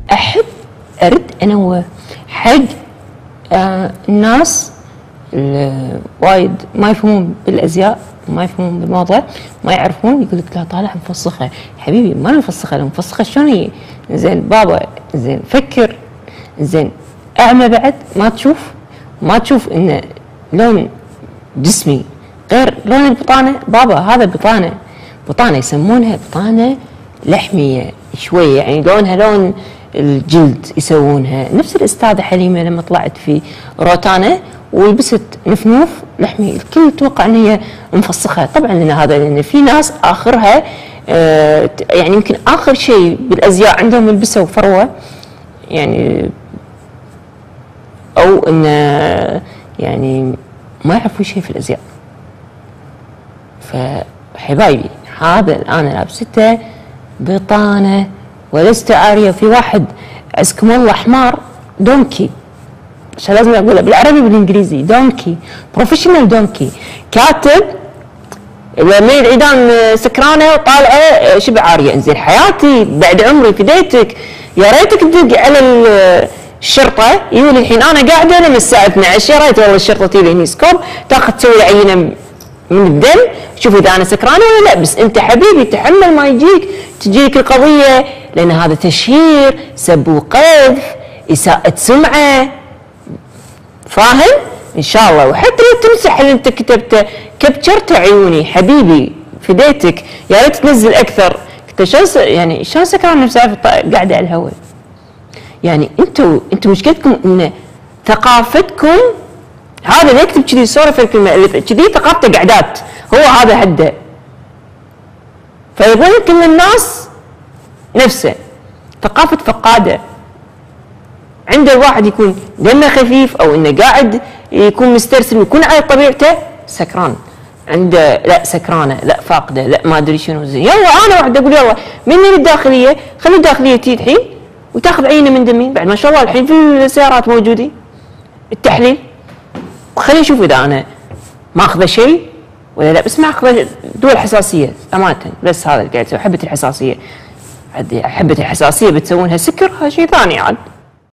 احب ارد انوه حق الناس اللي وايد ما يفهمون بالازياء، ما يفهمون بالموضه، ما يعرفون، يقول لك لا طالع مفسخه. حبيبي ما مفسخه، لو مفسخه شلون هي؟ زين بابا، زين فكر، زين اعمى بعد ما تشوف ان لون جسمي غير لون البطانه؟ بابا هذا بطانه يسمونها بطانه لحميه شويه، يعني لونها لون الجلد يسوونها. نفس الاستاذه حليمه لما طلعت في روتانا ولبست نفنوف لحمي، الكل يتوقع ان هي مفسخه. طبعا لان في ناس اخرها يعني يمكن اخر شيء بالازياء عندهم يلبسوا فروه، يعني او ان يعني ما يعرفون شيء في الازياء. فحبايبي هذا الان لابسته بطانه ولست عاريه. في واحد عزكم الله حمار دونكي، عشان لازم اقولها بالعربي بالانجليزي، دونكي بروفيشنال دونكي، كاتب لما العيدان سكرانه وطالعه شبه عاريه. انزين حياتي بعد عمري فديتك، يا ريتك تدق على الشرطه يقول الحين انا قاعده لما الساعه 12، يا ريت والله الشرطه تجي هني سكوب تاخذ تسوي عينه من الدم تشوف اذا انا سكرانه ولا لا. بس انت حبيبي تحمل ما تجيك القضيه، لان هذا تشهير، سب وقذف، اساءه سمعه، فاهم؟ ان شاء الله. وحتى لو تمسح اللي انت كتبته كبتشرت عيوني حبيبي فديتك، يا ريت تنزل اكثر. يعني شلون سكران نفسها قاعده على الهواء؟ يعني انتم مشكلتكم ان ثقافتكم، هذا اللي يكتب كذي سوري الكلمه اللي كذي ثقافته قعدات، هو هذا هده. فيبغون كل الناس نفسه، ثقافه فقاده. عنده الواحد يكون دمه خفيف او انه قاعد يكون مسترسل ويكون على طبيعته، سكران. عنده لا سكرانه، لا فاقده، لا ما ادري شنو. زين يلا انا واحد اقول يلا مني الداخليه، خلي الداخليه تجي الحين وتاخذ عينه من دمي بعد ما شاء الله الحين في السيارات موجودين التحليل، وخليني اشوف اذا انا ماخذه شيء ولا لا. بس ما اخذ دول حساسيه امانه، بس هذا اللي قاعد يسوي حبه الحساسيه. حبه الحساسيه بتسوونها سكر، هذا شيء ثاني عاد.